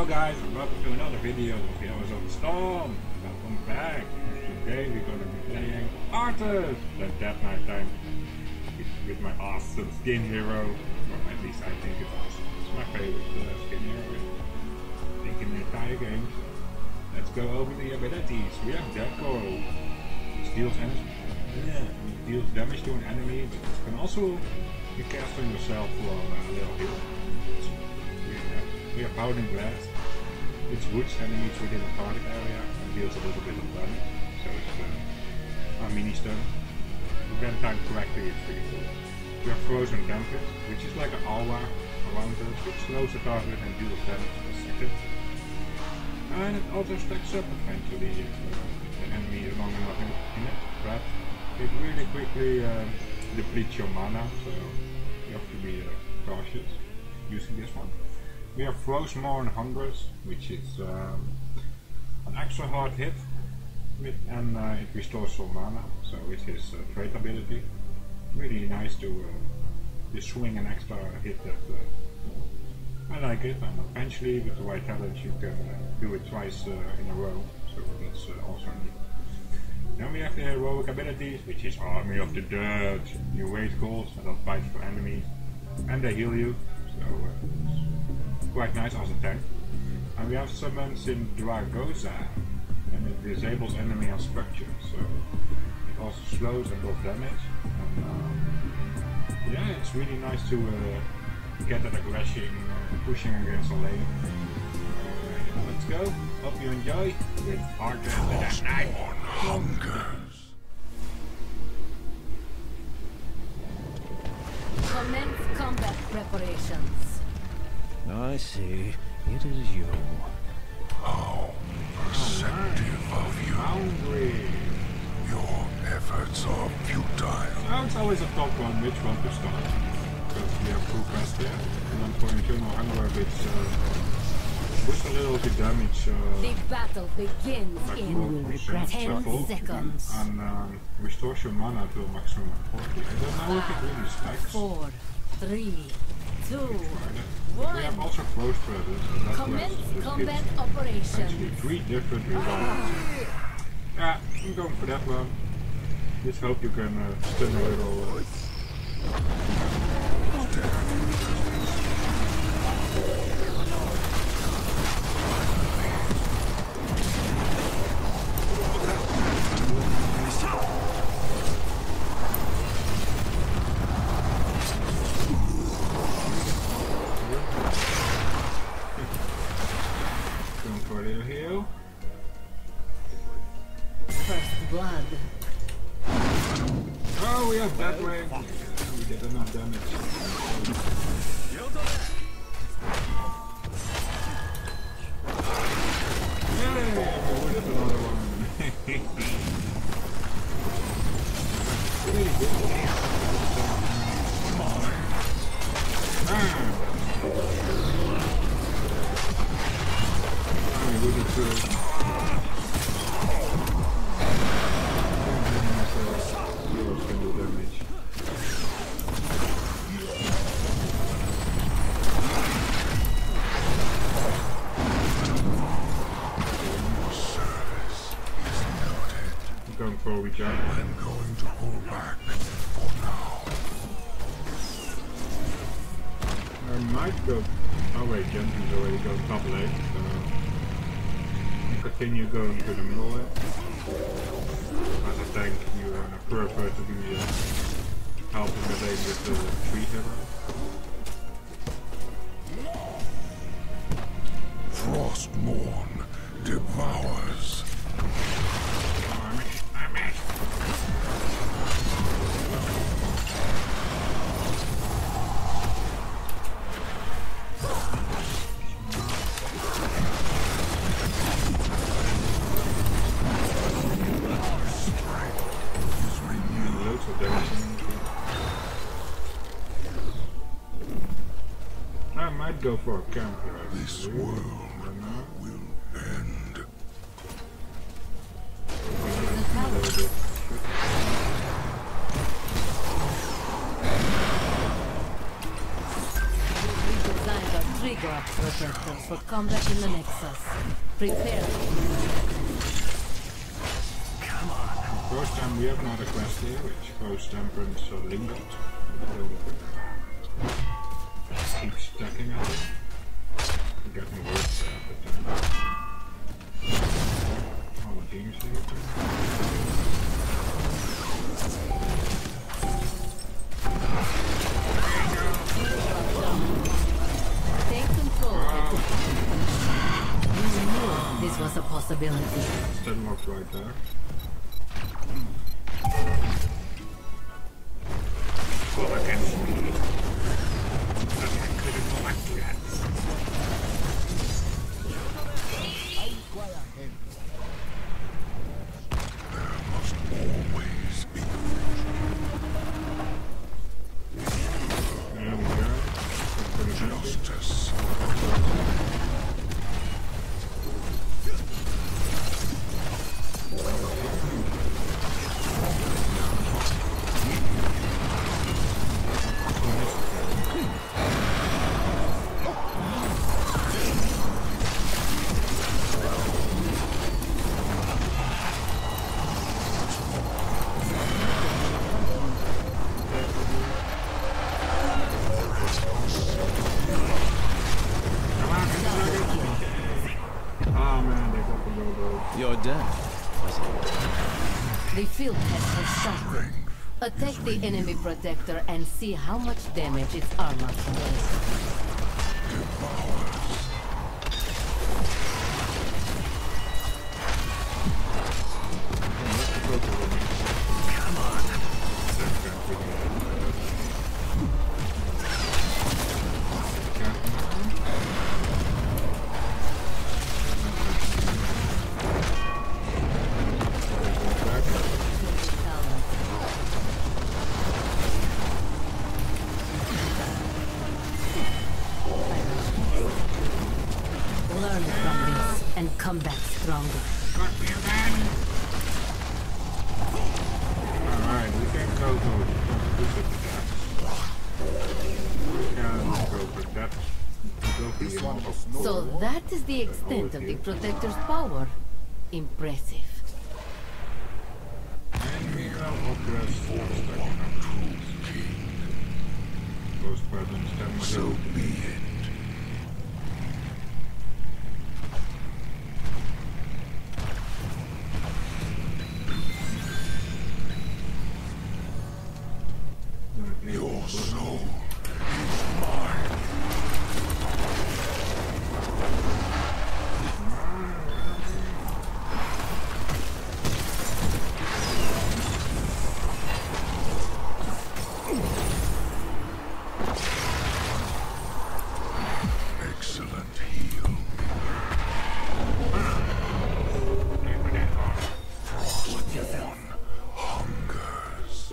guys, and welcome to another video of Heroes of the Storm. Welcome back. Today we're going to be playing Arthas, the Death Knight tank, with my awesome skin hero. Well, at least I think it's awesome. It's my favorite skin hero in the entire game. Let's go over the abilities. We have Deathcore, which deals damage to an enemy, but it can also be cast on yourself for a little heal. We have Powering Blast, which wounds enemies within a target area and deals a little bit of damage. So it's a mini stun. When timed correctly, it's pretty cool. We have Frozen Tempest, which is like an aura around us, which slows the target and deals damage in a second. And it also stacks up eventually if the enemy is long enough in it, but it really quickly depletes your mana, so you have to be cautious using this one. We have Frostmourne Hungress, which is an extra hard hit, and it restores some mana, so it's his trait ability. Really nice to just swing an extra hit that I like it, and eventually with the right talent you can do it twice in a row, so that's also neat. Then we have the heroic abilities, which is Army of the Dead. You raise goals and don't fight for enemies, and they heal you, so it's quite nice as a tank. And we have summons in Dragoza, and it disables enemy on structure, so it also slows and does damage. And yeah, it's really nice to get that aggression pushing against a lane. Let's go. Hope you enjoy with Arthas the Death Knight. Hungers. Commence combat preparations. I see. It is you. How perceptive of you. Hungry. Your efforts are futile. Now it's always a top one which one to start. Because we have full quest here. And then for internal hunger which boosts a little bit damage. The battle begins Like in 10 seconds. And restores your mana to a maximum of 40. I don't know if it really stacks. 4, 3, 2, We have 1. also Close Brothers, and that Commence combat gives actually operations. 3 different rewards. Yeah, I'm going for that one. Just hope you can stun a little. Going for a little heal. First blood. Oh, we have that way. We did enough damage. Yay! We did another one. Really good. We did good. Heroes can do damage. I'm going for a reject. I'm going to hold back for now. I might go. Oh wait, Jensen's already going top lane, so continue going to the middle lane. As a tank, you prefer to be helping the lane with the tree hero. Frostmourne devours. I'm it. Loads of damage. I might go for a camp here. This world will end. A little bit. Redesigned trigger protectors for combat in the Nexus. Prepare. First time we have another quest here, which goes temperance lingot. Keep stacking at it. We're getting worse but all the teams here. Take control. You knew this was a possibility. Stenlock right there. Go against me. But I couldn't like that. There must always be There we go. justice. Oh man, they got the robo. You're dead. The field test has started. Attack the enemy protector and see how much damage its armor can do. Learn from this and come back stronger. Got me again! Alright, we can go for that. Go for the amount of So that is the extent of the protector's power. Impressive. And we will oppress those presents that So be it. Your soul is mine. Excellent heal. Frostborn hungers.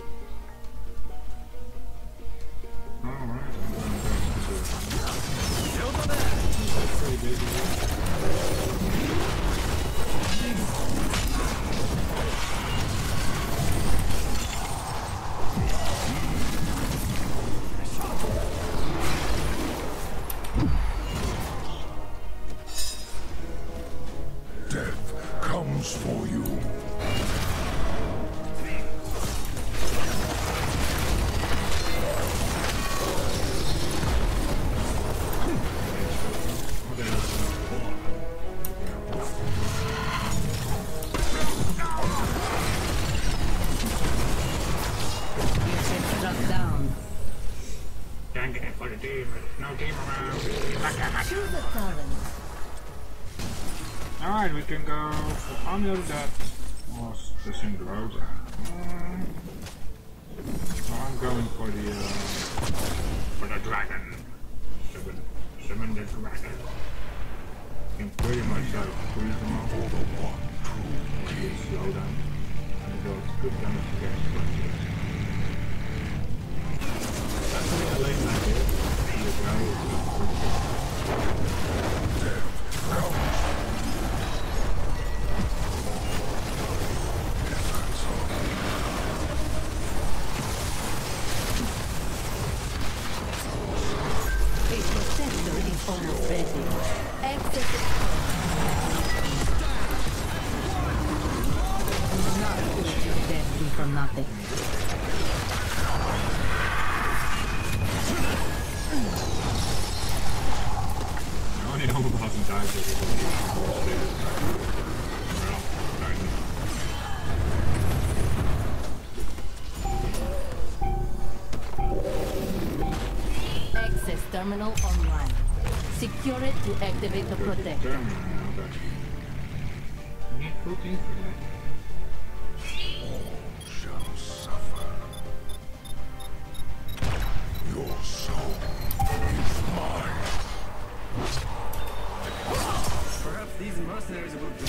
Death comes for you. Struck down. Can't get it for the team. No team around. Choose a talent. Alright, we can go for under that was the Syndrosa. I'm going for the dragon. Summon the dragon. You can pretty much freeze them off. You can slow them. And it does good damage against the that's a late idea. The guy A protector is city. Access is not let your death be for nothing. I only know who hasn't died yet. Access terminal online. Secure it to activate the protector. Need protein for that. Shall suffer. Your soul is mine. Perhaps these mercenaries will do.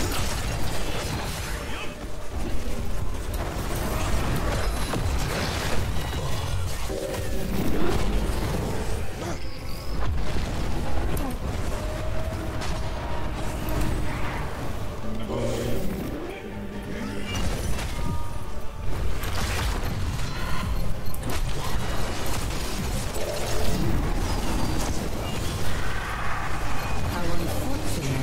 How unfortunate.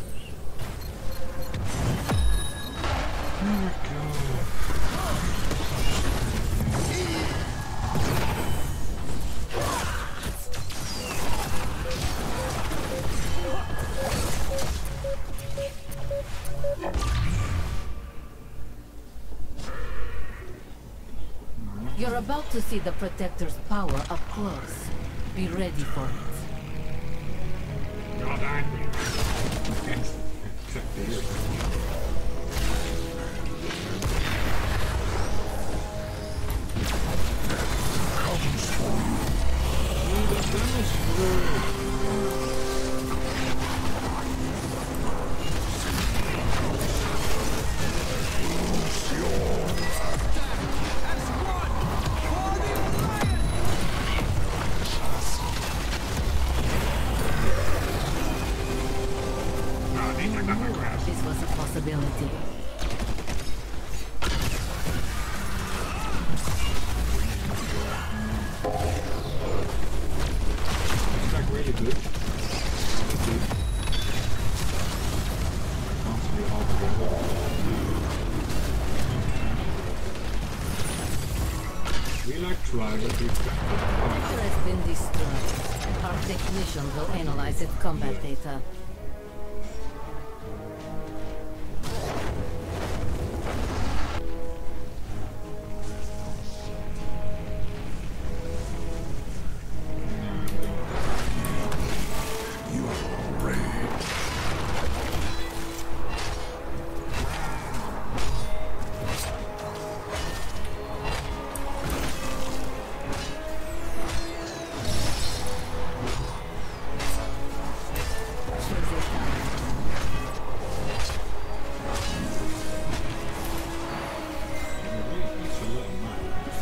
You're about to see the Protector's power up close. Be ready for it. God, angry. Except here. Comes for This was a possibility. It's like really good. It's good. Constantly all together. We like try, but we Protector has been destroyed. Our technicians will analyze its combat data. your rage. it's a little mad.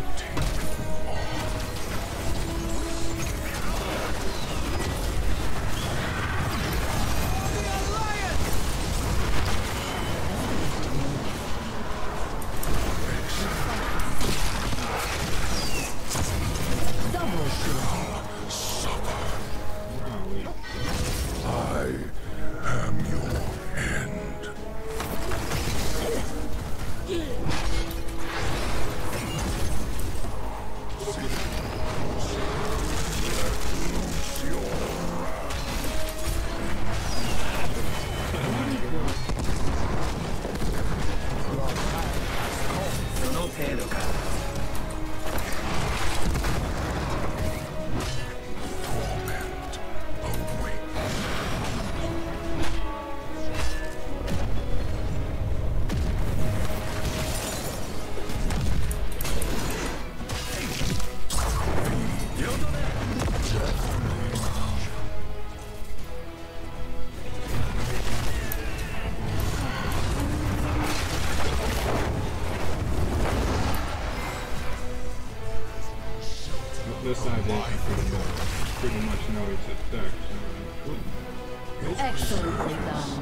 Double kill. Wow, we I am your end. Torment awaits. this side they pretty much know it's attack, so good. Excellently done.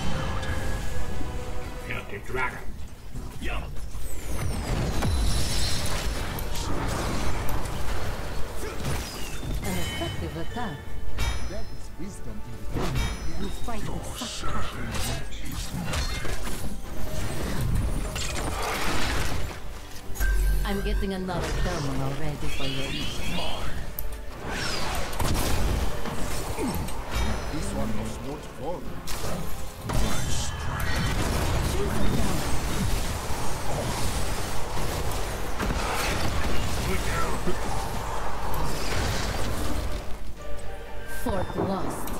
Filthy dragon. An effective attack. That is wisdom in the game. You fight with such passion. I'm getting another terminal ready for your use. This one was not fun. Shoot them down. Fort lost.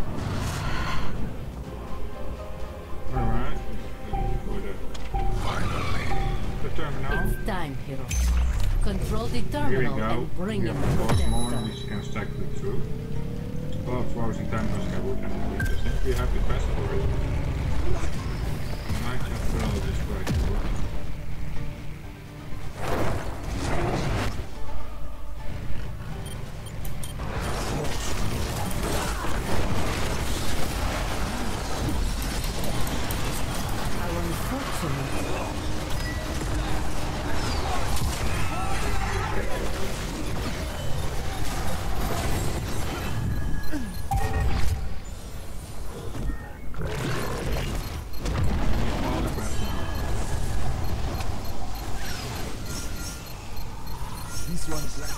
Alright. The terminal. It's time, hero. Control the Here we terminal go. and bring We in have the four more protector. which can stack them through. Well, frozen tempers I would and I think we have the best already. I might just throw this right here. How unfortunate. All the best now. This one's like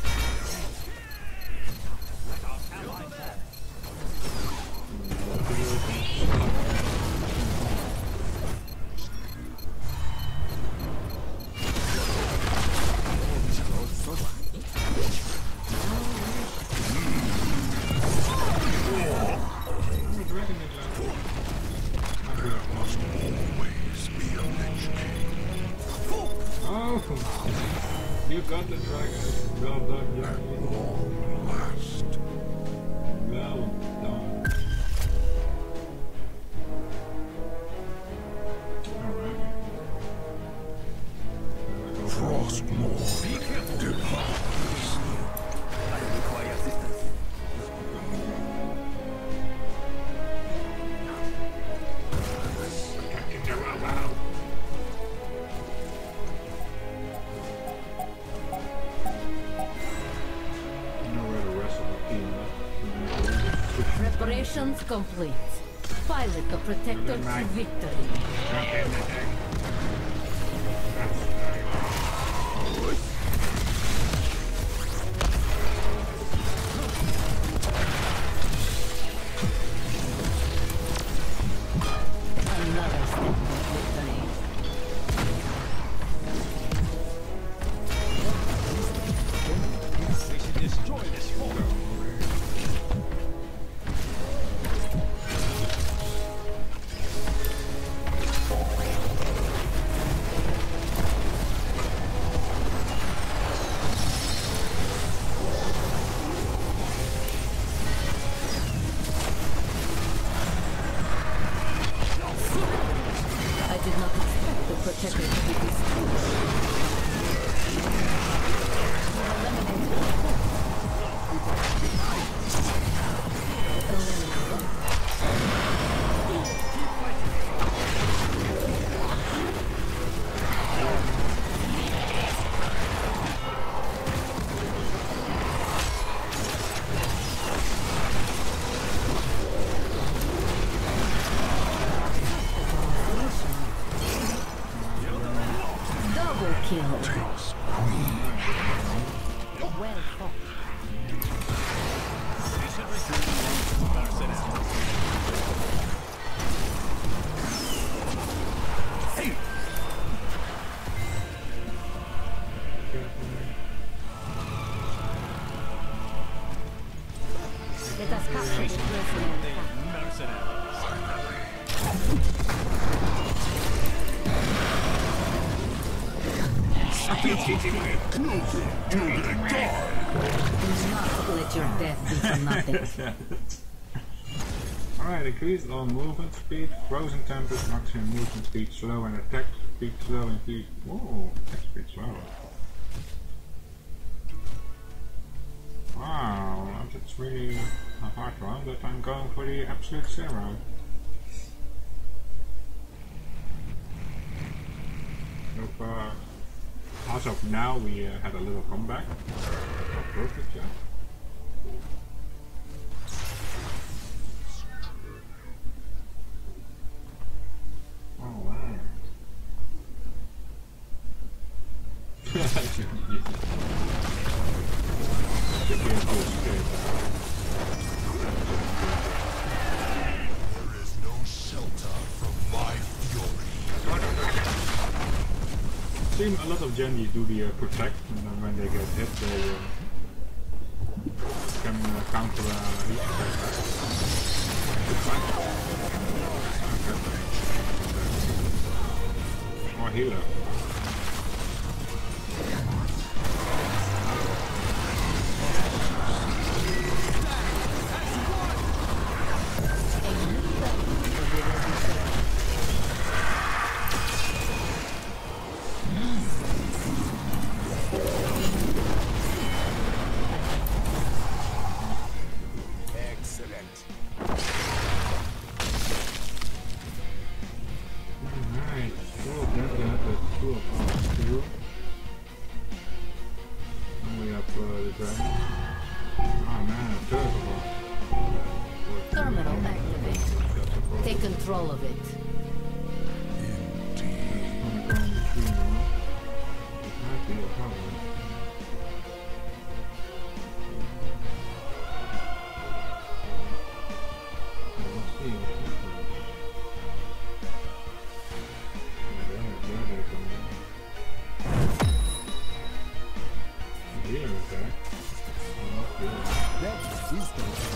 Always be a Lich King. Oh, you got the dragon. Well done, young. Long last. Well done. Alright. Frostmourne departs. I require assistance. You know where the rest of the team is. Preparations complete. Pilot the protector to victory. Another step to victory. We should destroy this fort. I did not expect the protector to be destroyed. Double kill. Takes queen. Well fought. We should recruit personnel. Let us capture the personnel. Mercenaries. Do not let your death be for nothing. Alright, increase all movement speed, frozen tempers, maximum movement speed slow, and attack speed slow, increase. Whoa, attack speed slow. Wow, that's really a hard one, but I'm going for the absolute zero. Nope, as of now, we had a little comeback. Not perfect yet. Should be able to escape. There is no shelter from my fury. Seen a lot of Genjis do the protect, and then when they get hit, they can counter heat attack back. Good fight. More healer. Excellent. Alright, two of them, that's two of us too. And we have the dragon. Oh man, a third of us. Terminal activated. Take control of it. That resistance is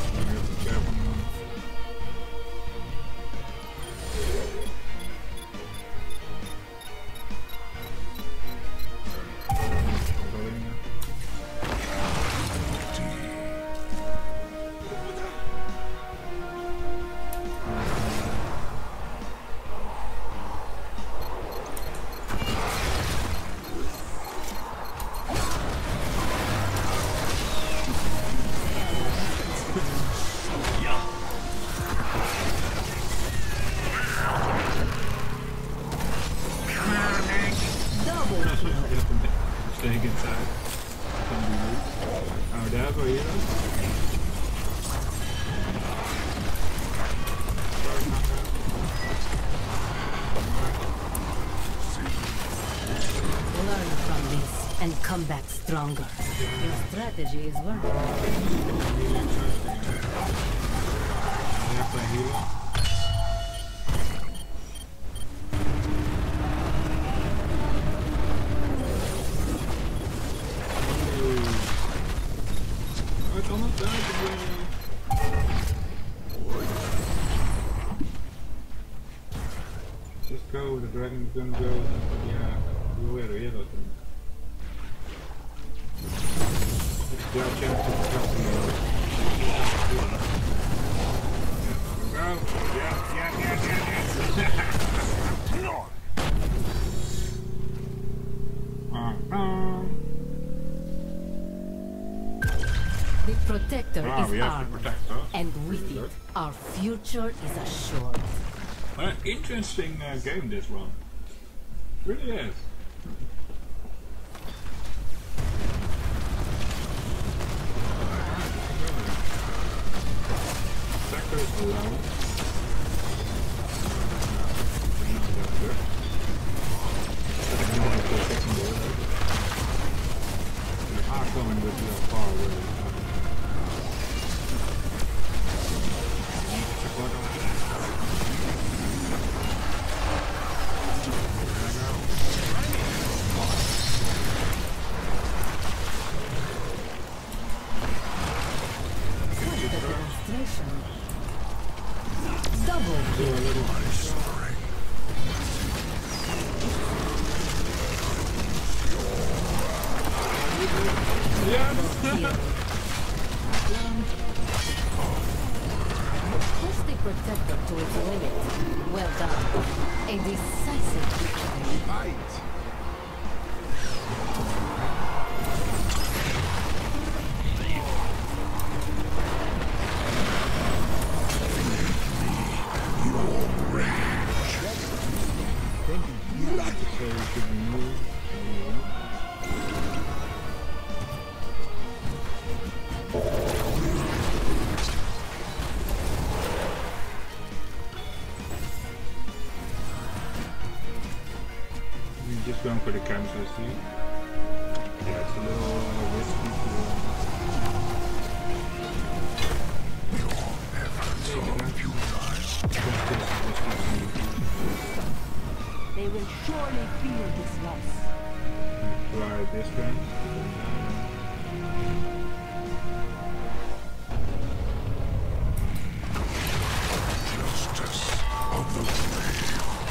Staying inside. Can be rude. Oh, that's what you know? Learn from this and come back stronger. Your strategy is working. I have a healer. Oh, it's almost done. Just go, the dragon's gonna go. Yeah, you were here, I think. It's your chance to come to you. Go! Yeah. The protector Ah, we is have to armed, protect us. and with it, our future is assured. An interesting game, this one. Really is. Sector is alone. They are coming with you far away. Support on that. Quite the demonstration. Double Do a little kill. Push the protector to its limit. Well done. A decisive victory. fight. so we should remove. We're just going for the cancel, see? Yeah, it's a little risky to They will surely feel this loss. try this gun. Justice of the grave.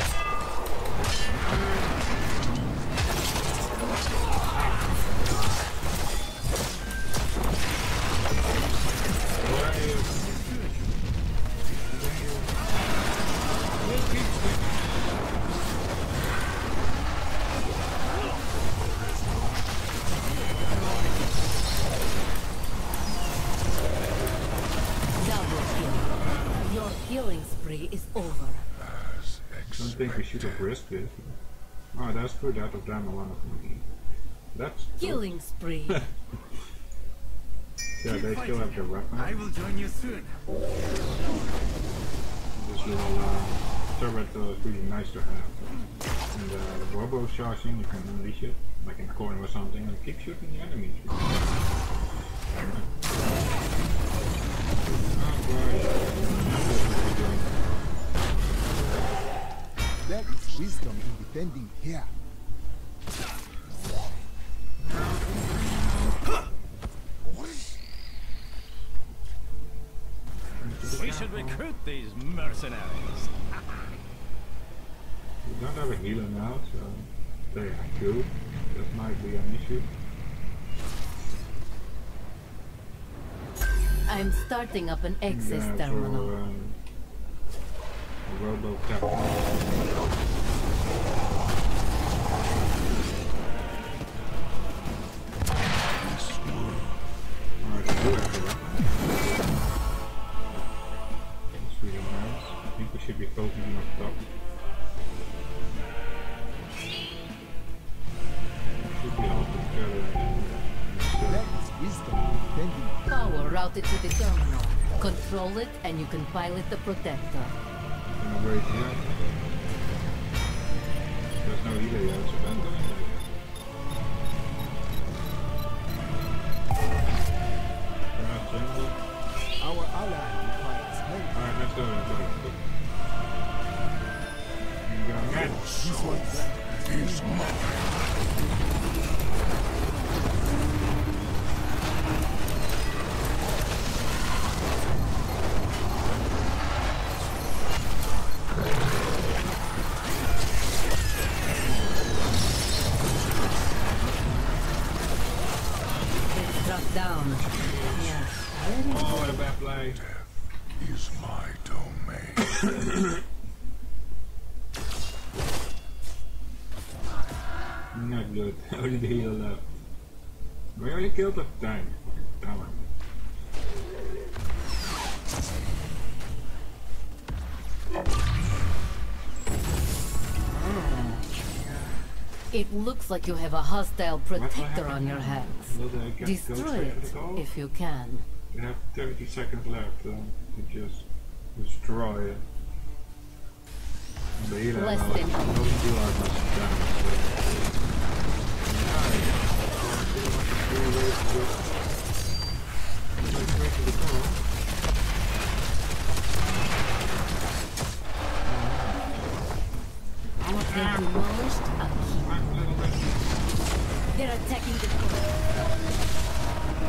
Double kill. Your healing spree is over. As I don't think we should have risked it. Oh, that's good out of them, one of me. That's good. Killing spree. Yeah, they still have their weapon. I will join you soon. This little turret is really nice to have. And the robo charging, you can unleash it, like in a corner or something, and keep shooting the enemies. There is wisdom in defending here. We should recruit these mercenaries. We don't have a healer now, so they are good. That might be an issue. I'm starting up an access Yeah, terminal. for robo tap. Alright, I do have a weapon. That's really nice. I think we should be focusing on top. Should be all together. There is wisdom in defending. Power routed to the terminal. Control it and you can pilot the protector. Gonna wait here. There's no healer yet, so then doesn't it? Our ally requires help. Alright, let's go. You got me. This one is mine. It's dropped down. Yes. Oh, what a bad play. Is my domain. Not good. Only the healer left. We only killed the tank. Damn it. It looks like you have a hostile protector happened? on your hands. Will they get Destroy ghost it at all? if you can. We have 30 seconds left to just destroy it. And the healer Less doesn't than- do as much damage. They demolished a keep. They're attacking the core.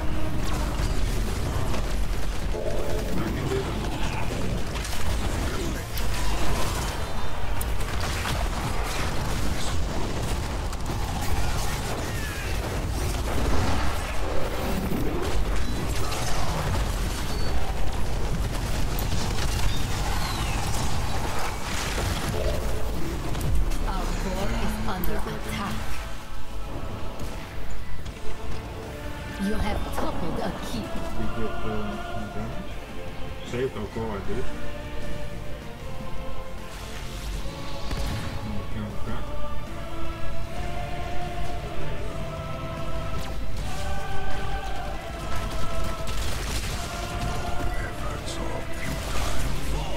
Our core is under attack. You have toppled a keep. We get damage. Saved our core, I did. Crack. Efforts are futile.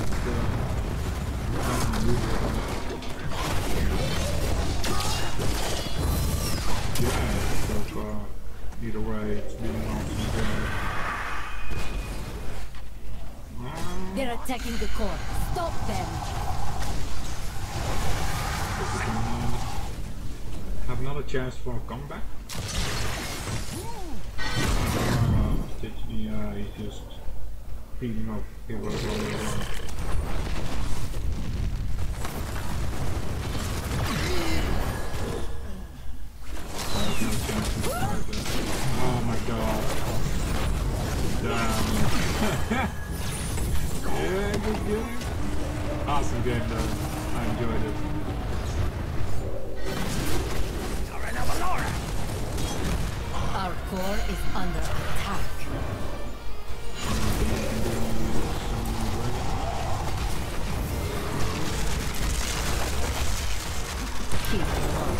Either way, it's been awesome. They're attacking the core. Stop them. Have another chance for a comeback. Yeah, he's just beating up heroes all around. Oh my god. Damn. Yeah, good game. Awesome game though. I enjoyed it. Our core is under attack. Keep it on.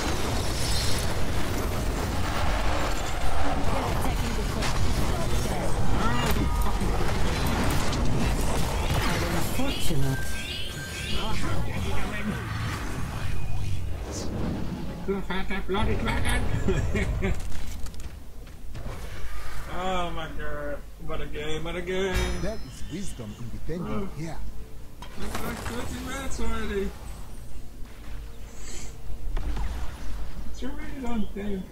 They're attacking the core. How unfortunate. Could have had that bloody dragon! Oh my god, what a game, what a game! That is wisdom in defending here. It's like 30 minutes already! It's a really long game.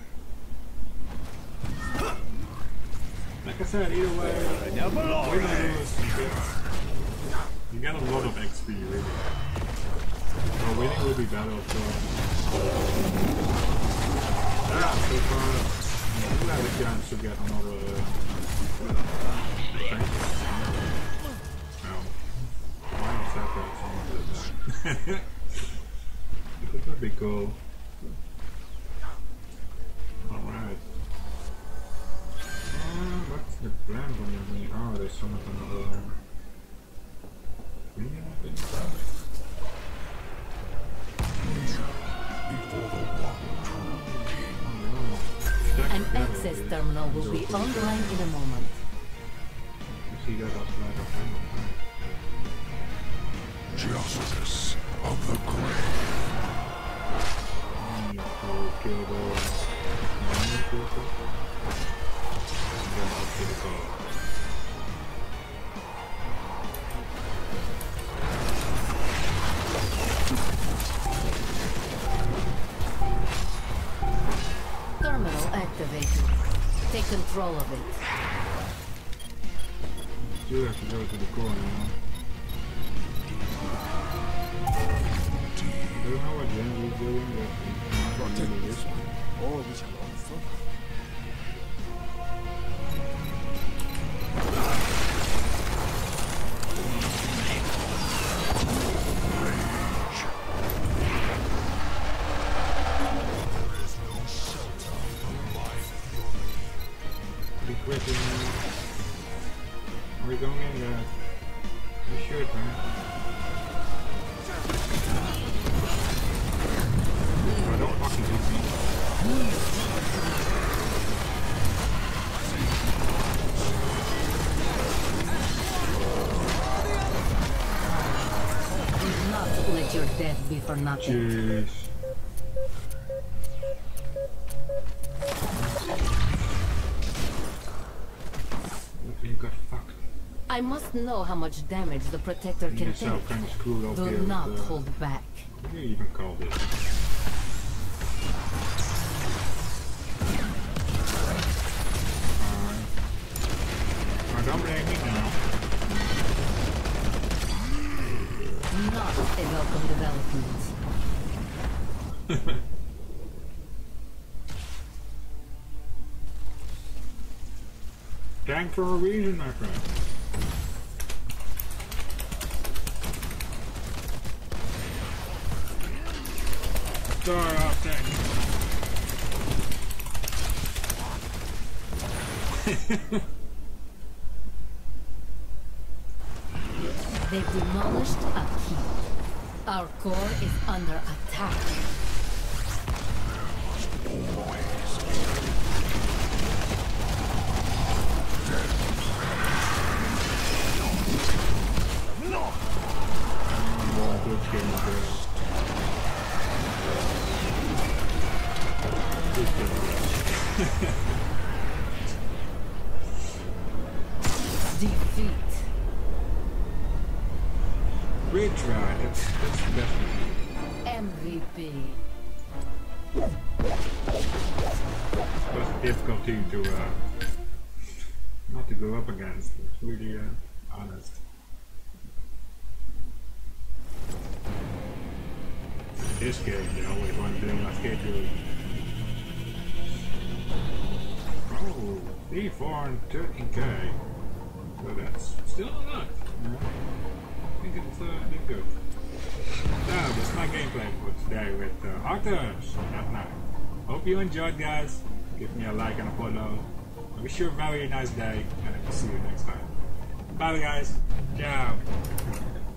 Like I said, either way, Double win or already. lose, you get a lot of XP really. So winning will be better of course. Yeah, so far. We have a chance to get another tank. No. Why not separate some of it? It would be cool. Alright. What's the plan for me? Oh, there's some of another minion I think. Before the one true king. An access terminal will be online in a moment. You see that as like a final Justice of the grave. to kill the minion people. And then I'll kill the god. Terminal activated. Take control of it. You have to go to the corner, I don't know what Jen is doing, but Protect it's this one, or we shall all suffer. regretting. Are we going in there? We should, man. Oh, don't fucking hit me. Do not let your death be for nothing. Jeez. You got fucked. I must know how much damage the protector can Yourself take. kind of screwed up here. Do not with, hold back. What do you even call this? Oh, don't blame me now. Not a welcome development. Tank for a reason, my friend. Sorry, off tank. They've demolished a keep. Our core is under attack. Good game girl. Good game girl. Defeat. Great try. That's the best one. MVP. It was a difficult team to not to go up against. It's really honest. In this game, they always want to blame my schedule. Oh, D413k. So that's still not. I think it's been good. So that's my gameplay for today with Arthurs. That night. Hope you enjoyed, guys. Give me a like and a follow. I wish you a very nice day, and I will see you next time. Bye, guys. Ciao.